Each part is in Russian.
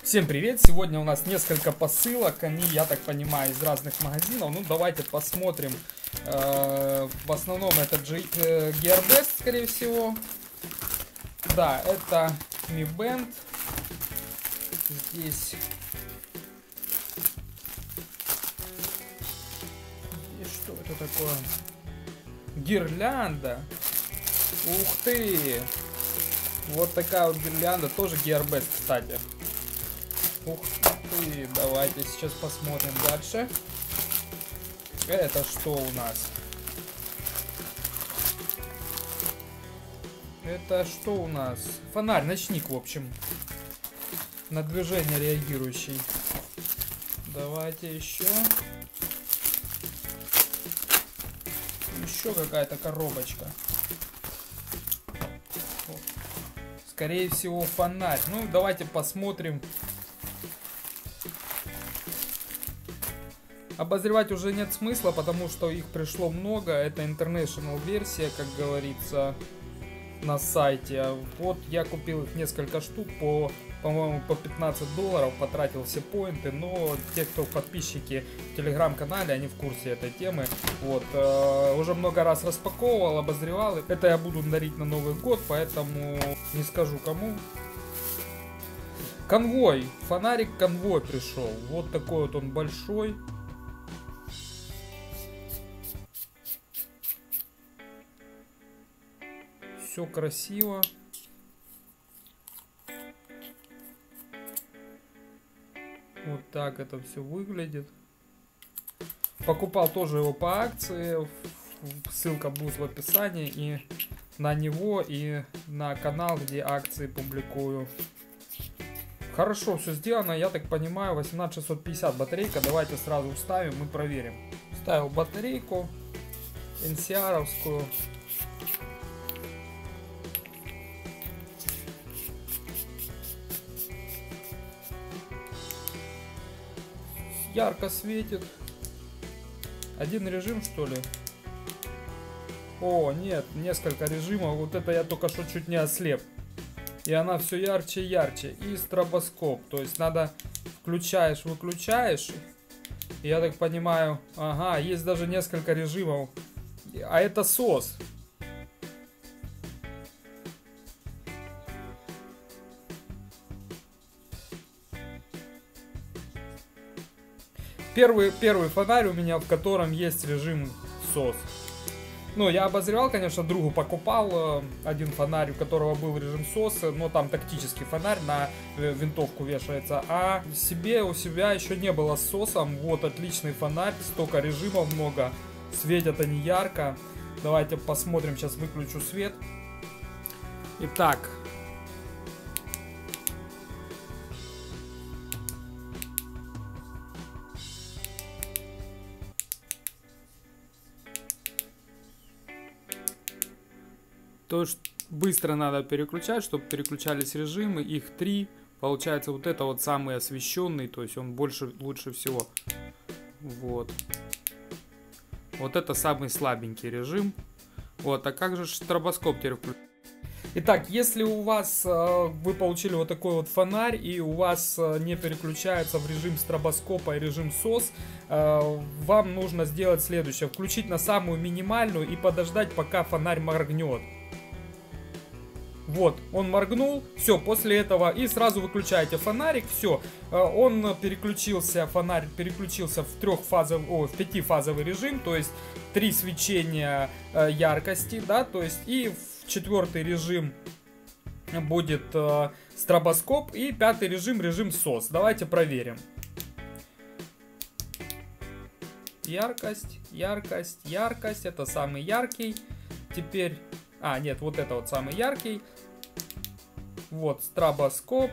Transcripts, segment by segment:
Всем привет! Сегодня у нас несколько посылок, они, я так понимаю, из разных магазинов. Ну, давайте посмотрим. В основном это Gearbest, скорее всего. Да, это Mi Band. Здесь... И что это такое? Гирлянда. Ух ты! Вот такая вот гирлянда, тоже Gearbest, кстати. Ух ты, давайте сейчас посмотрим дальше. Это что у нас? Это что у нас? Фонарь, ночник, в общем. На движение реагирующий. Давайте еще. Еще какая-то коробочка. Скорее всего, фонарь. Ну, давайте посмотрим. Обозревать уже нет смысла, потому что их пришло много. Это International версия, как говорится, на сайте. Вот я купил их несколько штук по-моему, по $15, потратил все поинты. Но те, кто подписчики в телеграм-канале, они в курсе этой темы. Вот, уже много раз распаковывал, обозревал. Это я буду дарить на Новый год, поэтому не скажу кому. Конвой, фонарик конвой пришел. Вот такой вот он большой. Все красиво. Вот так это все выглядит. Покупал тоже его по акции. Ссылка будет в описании. И на него, и на канал, где акции публикую. Хорошо все сделано. Я так понимаю, 18650 батарейка. Давайте сразу вставим и проверим. Вставил батарейку. NCR-овскую. Ярко светит. Один режим, что ли? О, нет, несколько режимов. Вот это я только что чуть не ослеп. И она все ярче и ярче. И стробоскоп. То есть надо включаешь, выключаешь. Я так понимаю, ага, есть даже несколько режимов. А это SOS. Первый фонарь у меня, в котором есть режим SOS. Ну, я обозревал, конечно, другу покупал один фонарь, у которого был режим SOS, но там тактический фонарь на винтовку вешается. А у себя еще не было с SOS. Вот отличный фонарь, столько режимов много, светят они ярко. Давайте посмотрим, сейчас выключу свет. Итак. То есть быстро надо переключать, чтобы переключались режимы. Их 3. Получается, вот это вот самый освещенный. То есть он лучше всего. Вот. Вот это самый слабенький режим. Вот. А как же стробоскоп теперь включить? Итак, если у вас вы получили вот такой вот фонарь и у вас не переключается в режим стробоскопа и режим SOS, вам нужно сделать следующее: включить на самую минимальную и подождать, пока фонарь моргнет. Вот, он моргнул, все, после этого и сразу выключаете фонарик, все, он переключился, фонарь переключился в пятифазовый режим, то есть 3 свечения яркости, да, то есть и в 4-й режим будет стробоскоп и 5-й режим SOS. Давайте проверим. Яркость, яркость, яркость, это самый яркий. Теперь... нет, вот это вот самый яркий. Вот, стробоскоп.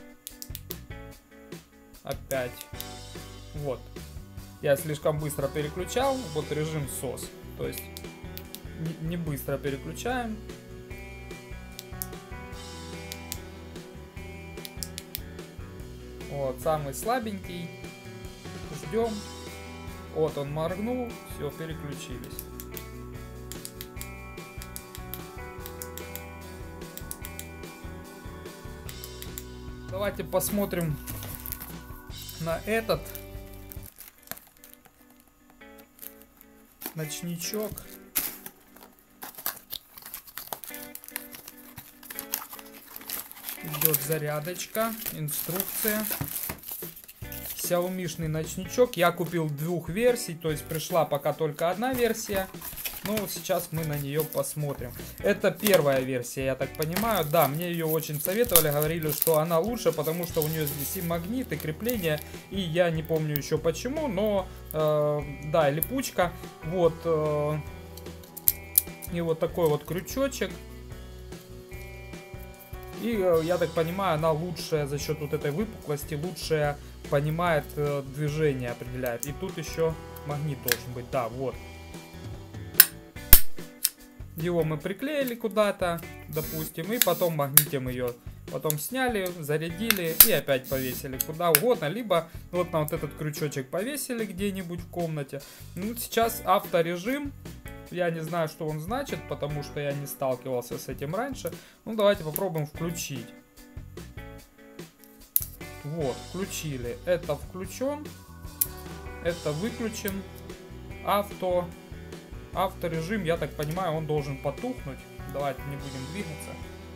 Опять. Вот. Я слишком быстро переключал. Вот режим SOS. То есть, не быстро переключаем. Вот, самый слабенький. Ждем. Вот он моргнул. Все, переключились. Давайте посмотрим на этот ночничок. Идет зарядочка, инструкция. Xiaomi-шный ночничок. Я купил двух версий, то есть пришла пока только одна версия. Ну, сейчас мы на нее посмотрим. Это первая версия, я так понимаю. Да, мне ее очень советовали, говорили, что она лучше, потому что у нее здесь и магнит, и крепление. И я не помню еще почему, но да, липучка. Вот. И вот такой вот крючочек. И я так понимаю, она лучшая за счет вот этой выпуклости, лучшая понимает движение, определяет. И тут еще магнит должен быть, да, вот. Его мы приклеили куда-то, допустим, и потом магнитом ее потом сняли, зарядили и опять повесили куда угодно, либо вот на вот этот крючочек повесили где-нибудь в комнате. Ну, сейчас авторежим, я не знаю, что он значит, потому что я не сталкивался с этим раньше. Ну, давайте попробуем включить. Вот, включили. Это включен, это выключен. Авторежим, я так понимаю, он должен потухнуть. Давайте не будем двигаться.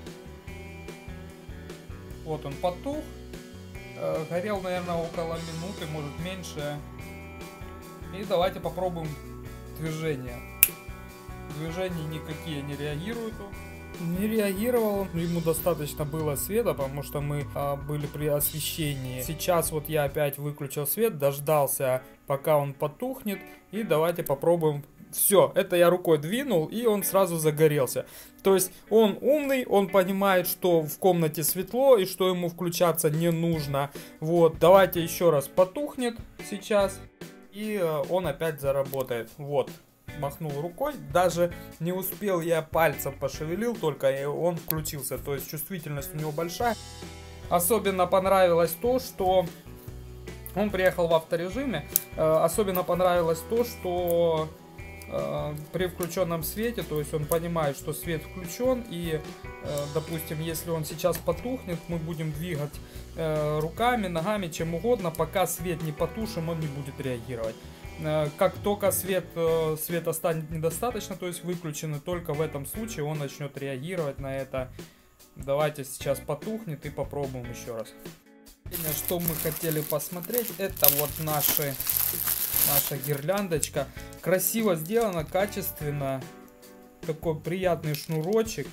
Вот он потух. Горел, наверное, около минуты, может меньше. И давайте попробуем движение. Движения никакие не реагируют. Не реагировал, ему достаточно было света, потому что мы были при освещении. Сейчас вот я опять выключил свет, дождался, пока он потухнет. И давайте попробуем. Все, это я рукой двинул, и он сразу загорелся. То есть он умный, он понимает, что в комнате светло, и что ему включаться не нужно. Вот, давайте еще раз потухнет сейчас, и он опять заработает. Вот, махнул рукой, даже не успел я пальцем пошевелил, только и он включился. То есть чувствительность у него большая. Особенно понравилось то, что он приехал в авторежиме. Особенно понравилось то, что при включенном свете, то есть он понимает, что свет включен, и допустим, если он сейчас потухнет, мы будем двигать руками, ногами, чем угодно, пока свет не потушим, он не будет реагировать. Как только света станет недостаточно, то есть выключены, только в этом случае он начнет реагировать на это. Давайте сейчас потухнет и попробуем еще раз. Что мы хотели посмотреть, это вот наша гирляндочка. Красиво сделано, качественно. Такой приятный шнурочек.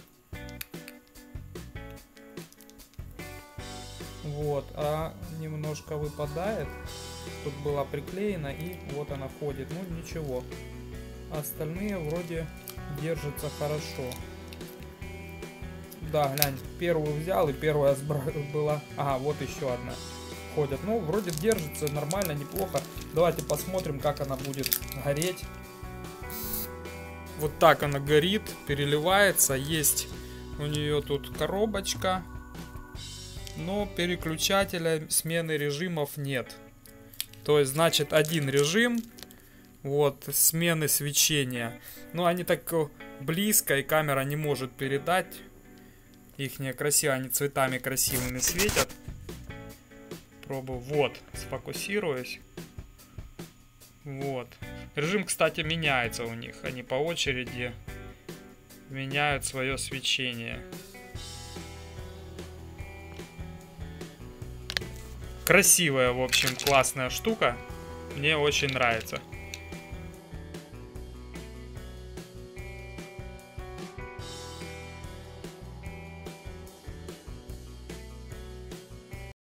Вот, а немножко выпадает. Тут была приклеена, и вот она ходит. Ну ничего. Остальные вроде держатся хорошо. Да, глянь, первую взял, и первая была. Ага, вот еще одна. Ходят. Ну, вроде держится нормально, неплохо. Давайте посмотрим, как она будет гореть. Вот так она горит, переливается. Есть у нее тут коробочка, но переключателя смены режимов нет. То есть, значит, один режим, вот, смены свечения. Но они так близко, и камера не может передать. Их не красиво, они цветами красивыми светят. Пробую. Вот, сфокусируюсь. Вот. Режим, кстати, меняется у них. Они по очереди меняют свое свечение. Красивая, в общем, классная штука. Мне очень нравится.